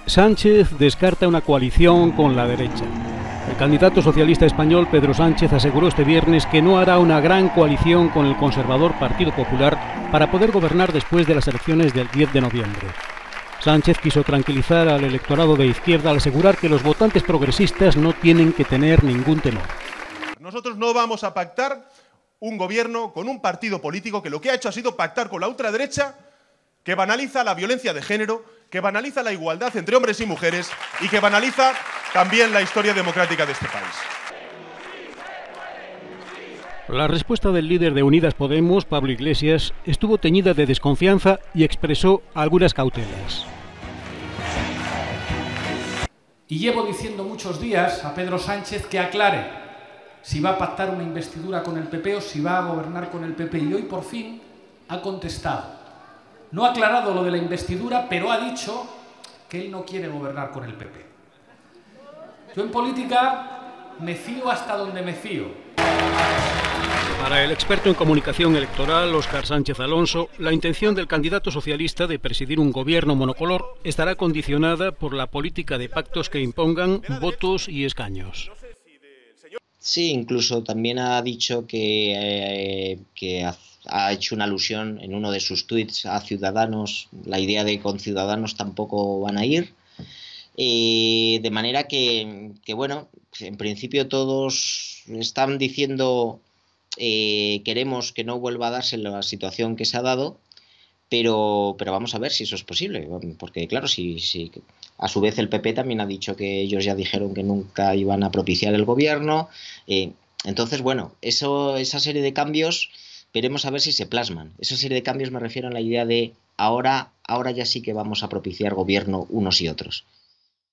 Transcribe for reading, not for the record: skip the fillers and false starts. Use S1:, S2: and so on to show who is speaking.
S1: Sánchez descarta una coalición con la derecha. El candidato socialista español Pedro Sánchez aseguró este viernes que no hará una gran coalición con el conservador Partido Popular para poder gobernar después de las elecciones del 10 de noviembre. Sánchez quiso tranquilizar al electorado de izquierda al asegurar que los votantes progresistas no tienen que tener ningún temor.
S2: Nosotros no vamos a pactar un gobierno con un partido político que lo que ha hecho ha sido pactar con la ultraderecha, que banaliza la violencia de género, que banaliza la igualdad entre hombres y mujeres y que banaliza también la historia democrática de este país.
S1: La respuesta del líder de Unidas Podemos, Pablo Iglesias, estuvo teñida de desconfianza y expresó algunas cautelas.
S3: Y llevo diciendo muchos días a Pedro Sánchez que aclare si va a pactar una investidura con el PP o si va a gobernar con el PP. Y hoy por fin ha contestado. No ha aclarado lo de la investidura, pero ha dicho que él no quiere gobernar con el PP. Yo en política me fío hasta donde me fío.
S1: Para el experto en comunicación electoral, Óscar Sánchez Alonso, la intención del candidato socialista de presidir un gobierno monocolor estará condicionada por la política de pactos que impongan votos y escaños.
S4: Sí, incluso también ha dicho que ha hecho una alusión en uno de sus tuits a Ciudadanos, la idea de con Ciudadanos tampoco van a ir. De manera que, bueno, en principio todos están diciendo queremos que no vuelva a darse la situación que se ha dado, pero vamos a ver si eso es posible, porque claro, si a su vez el PP también ha dicho que ellos ya dijeron que nunca iban a propiciar el gobierno, entonces bueno, esa serie de cambios veremos a ver si se plasman. Esa serie de cambios me refiero a la idea de ahora ya sí que vamos a propiciar gobierno unos y otros.